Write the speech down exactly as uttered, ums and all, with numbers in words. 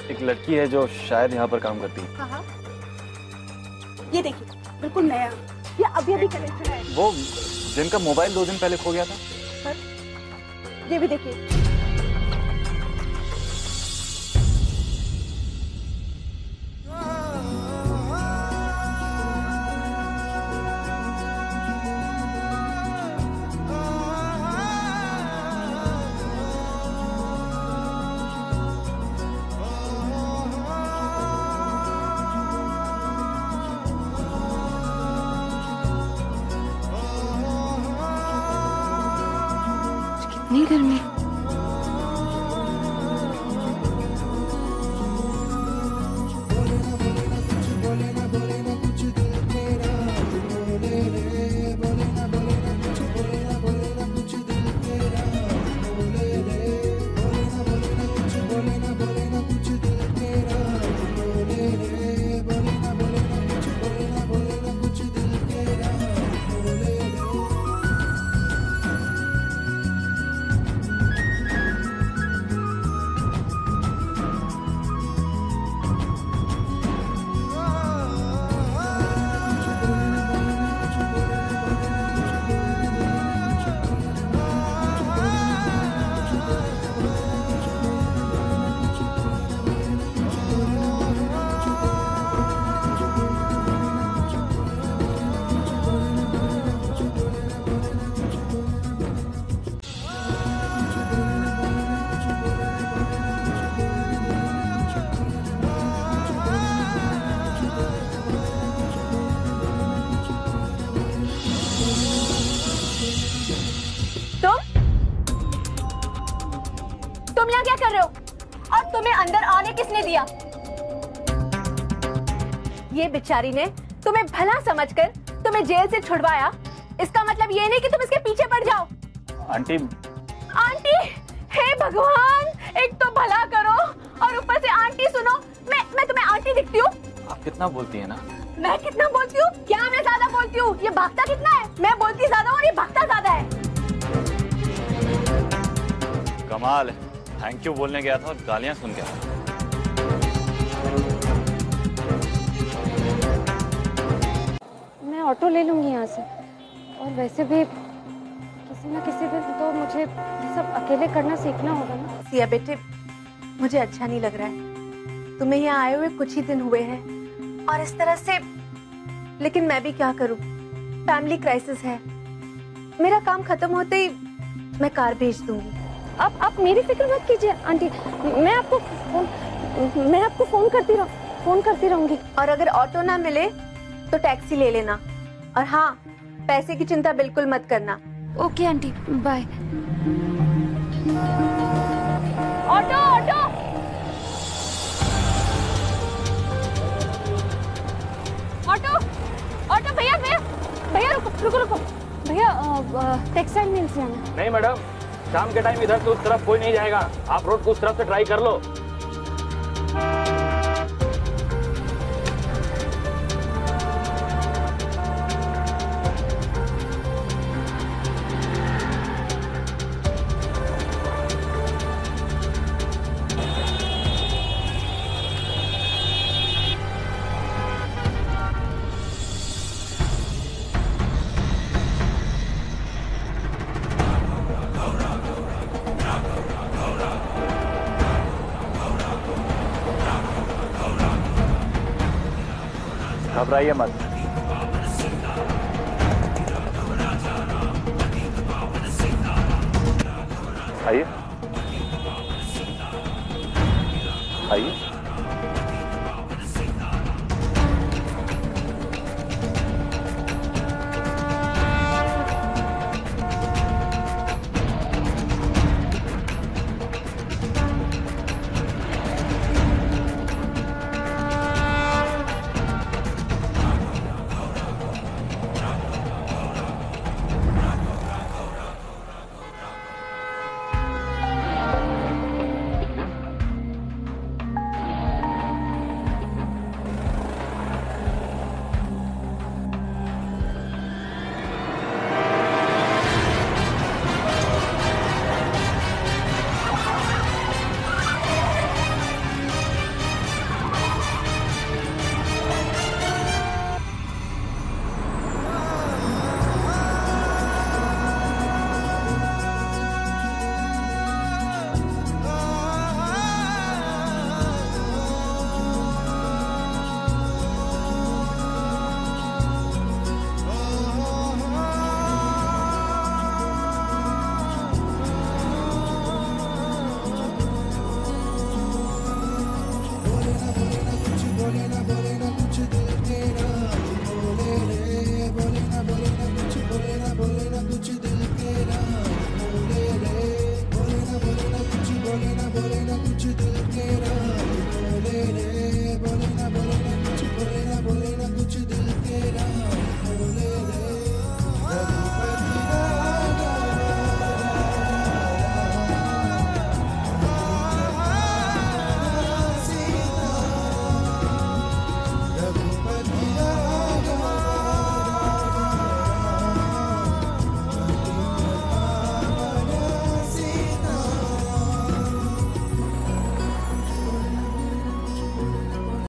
एक लड़की है जो शायद यहाँ पर काम करती है। हाँ हाँ, ये देखिए बिल्कुल नया, ये अभी अभी कनेक्टेड है। वो जिनका मोबाइल दो दिन पहले खो गया था। सर ये भी देखिए। कितनी गर्मी। तुम यहाँ क्या कर रहे हो? और तुम्हें अंदर आने किसने दिया? ये बेचारी ने तुम्हें भला समझकर तुम्हें जेल से छुड़वाया, इसका मतलब ये नहीं कि तुम इसके पीछे पड़ जाओ। आंटी आंटी, हे भगवान, एक तो भला करो और ऊपर से आंटी सुनो। मैं मैं तुम्हें आंटी दिखती हूँ? आप कितना बोलती है ना। मैं कितना बोलती हूँ? क्या मैं ज्यादा बोलती हूँ? ये भागता कितना है? मैं बोलती ज्यादा हूँ और ये भागता ज्यादा है। कमाल है, थैंक यू बोलने गया था और गालियां सुन गया। मैं ऑटो ले लूंगी यहाँ से, और वैसे भी किसी ना किसी दिन तो मुझे ये सब अकेले करना सीखना होगा ना। सिया बेटे, मुझे अच्छा नहीं लग रहा है, तुम्हें यहाँ आए हुए कुछ ही दिन हुए हैं और इस तरह से, लेकिन मैं भी क्या करूँ, फैमिली क्राइसिस है। मेरा काम खत्म होते ही मैं कार भेज दूंगी। आप आप मेरी फिक्र मत कीजिए आंटी, मैं आपको फोन मैं आपको फोन करती रहूँ फोन करती रहूंगी। और अगर ऑटो ना मिले तो टैक्सी ले लेना, और हाँ, पैसे की चिंता बिल्कुल मत करना। Okay aunty, bye. Auto auto auto auto भैया भैया भैया रुको रुको रुको भैया टेक्सटाइल मिल से आना। नहीं मैडम, शाम के टाइम इधर से उस तरफ कोई नहीं जाएगा, आप रोड को उस तरफ से ट्राई कर लो। घबराइए मत। आइए आइए।